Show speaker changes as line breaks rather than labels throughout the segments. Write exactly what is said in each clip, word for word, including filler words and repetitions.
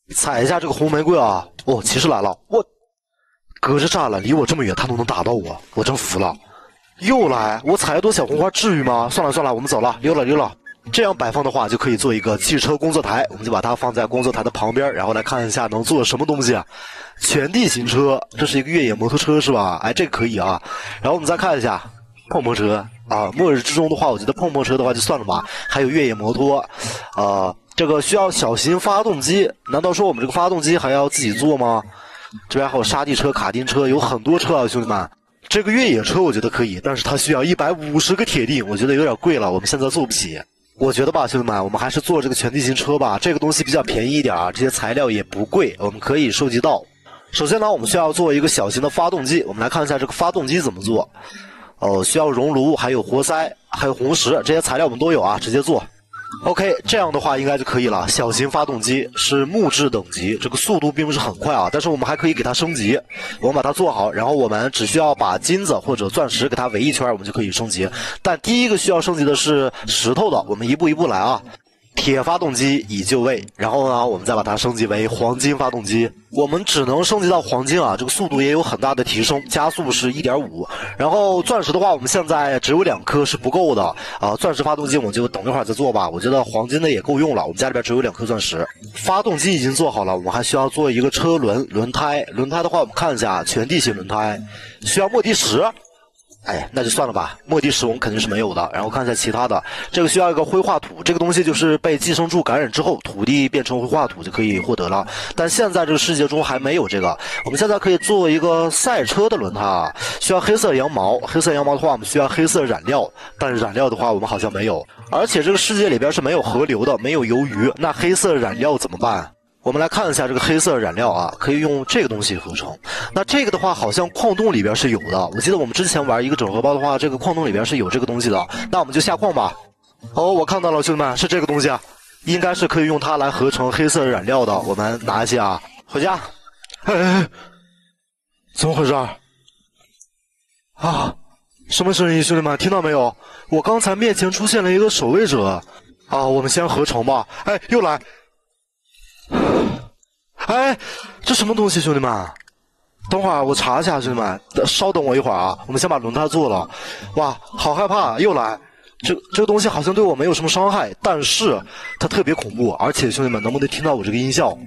踩一下这个红玫瑰啊！哦，骑士来了，我隔着栅栏离我这么远，他都能打到我，我真服了。又来，我踩一朵小红花至于吗？算了算了，我们走了，溜了溜了。这样摆放的话，就可以做一个汽车工作台，我们就把它放在工作台的旁边，然后来看一下能做什么东西啊？全地形车，这是一个越野摩托车是吧？哎，这个可以啊。然后我们再看一下碰碰车啊，末日之中的话，我觉得碰碰车的话就算了吧。还有越野摩托，呃，这个需要小型发动机，难道说我们这个发动机还要自己做吗？这边还有沙地车、卡丁车，有很多车啊，兄弟们。这个越野车我觉得可以，但是它需要一百五十个铁锭，我觉得有点贵了，我们现在做不起。我觉得吧，兄弟们，我们还是做这个全地形车吧，这个东西比较便宜一点啊，这些材料也不贵，我们可以收集到。首先呢，我们需要做一个小型的发动机，我们来看一下这个发动机怎么做。哦，需要熔炉，还有活塞，还有红石，这些材料我们都有啊，直接做。OK， 这样的话应该就可以了。小型发动机是木质等级，这个速度并不是很快啊，但是我们还可以给它升级。我们把它做好，然后我们只需要把金子或者钻石给它围一圈，我们就可以升级。但第一个需要升级的是石头的，我们一步一步来啊。铁发动机已就位，然后呢，我们再把它升级为黄金发动机。我们只能升级到黄金啊，这个速度也有很大的提升，加速是 一点五。然后钻石的话，我们现在只有两颗是不够的啊、呃。钻石发动机我们就等一会儿再做吧，我觉得黄金的也够用了。我们家里边只有两颗钻石，发动机已经做好了，我们还需要做一个车轮、轮胎。轮胎的话，我们看一下全地形轮胎，需要墨地石。哎，那就算了吧，墨地石我们肯定是没有的。然后看一下其他的，这个需要一个灰化土，这个东西就是被寄生虫感染之后，土地变成灰化土就可以获得了。但现在这个世界中还没有这个，我们现在可以做一个赛车的轮胎啊，需要黑色羊毛。黑色羊毛的话，我们需要黑色染料，但是染料的话我们好像没有，而且这个世界里边是没有河流的，没有鱿鱼，那黑色染料怎么办？我们来看一下这个黑色染料啊，可以用这个东西合成。那这个的话，好像矿洞里边是有的。我记得我们之前玩一个整合包的话，这个矿洞里边是有这个东西的。那我们就下矿吧。哦，我看到了，兄弟们，是这个东西啊，应该是可以用它来合成黑色染料的。我们拿一些啊，回家。哎哎哎，怎么回事啊？什么声音，兄弟们，听到没有？我刚才面前出现了一个守卫者啊，我们先合成吧。哎，又来。哎，这什么东西，兄弟们？等会儿我查一下，兄弟们，稍等我一会儿啊。我们先把轮胎做了。哇，好害怕，又来。这这个东西好像对我没有什么伤害，但是它特别恐怖。而且，兄弟们，能不能听到我这个音效？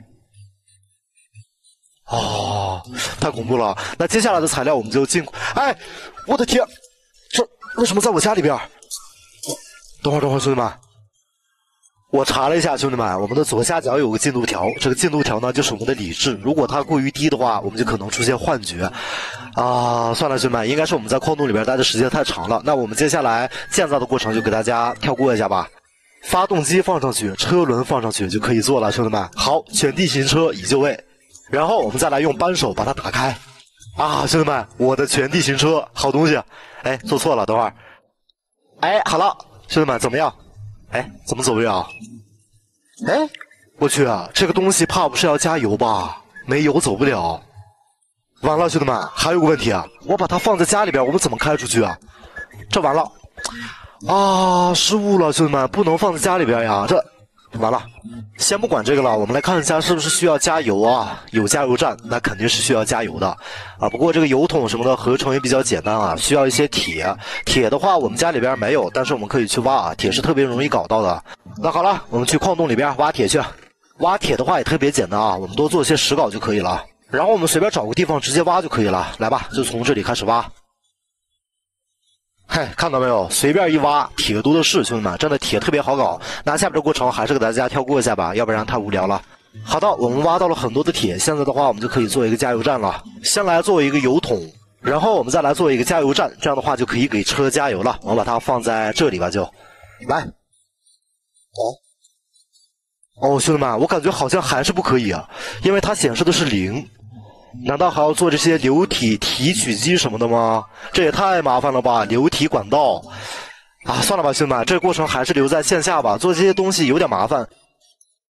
哦，太恐怖了。那接下来的材料我们就尽……哎，我的天，这为什么在我家里边？等会儿，等会儿，兄弟们。我查了一下，兄弟们，我们的左下角有个进度条，这个进度条呢就是我们的理智，如果它过于低的话，我们就可能出现幻觉。啊，算了，兄弟们，应该是我们在矿洞里边待的时间太长了。那我们接下来建造的过程就给大家跳过一下吧。发动机放上去，车轮放上去就可以做了，兄弟们。好，全地形车已就位，然后我们再来用扳手把它打开。啊，兄弟们，我的全地形车，好东西。哎，做错了，等会儿。哎，好了，兄弟们，怎么样？哎，怎么走不了？哎，我去啊，这个东西怕不是要加油吧？没油走不了。完了，兄弟们，还有个问题啊，我把它放在家里边，我们怎么开出去啊？这完了啊，失误了，兄弟们，不能放在家里边呀，这完了。先不管这个了，我们来看一下是不是需要加油啊？有加油站，那肯定是需要加油的啊。不过这个油桶什么的合成也比较简单啊，需要一些铁。铁的话我们家里边没有，但是我们可以去挖啊，铁是特别容易搞到的。那好了，我们去矿洞里边挖铁去。挖铁的话也特别简单啊，我们多做些石镐就可以了。然后我们随便找个地方直接挖就可以了。来吧，就从这里开始挖。嘿，看到没有？随便一挖，铁多的是，兄弟们，真的铁特别好搞。那下边的过程还是给大家跳过一下吧，要不然太无聊了。好的，我们挖到了很多的铁，现在的话我们就可以做一个加油站了。先来做一个油桶，然后我们再来做一个加油站，这样的话就可以给车加油了。我们把它放在这里吧，就来。哦，兄弟们，我感觉好像还是不可以啊，因为它显示的是零。难道还要做这些流体提取机什么的吗？这也太麻烦了吧！流体管道啊，算了吧，兄弟们，这个过程还是留在线下吧。做这些东西有点麻烦。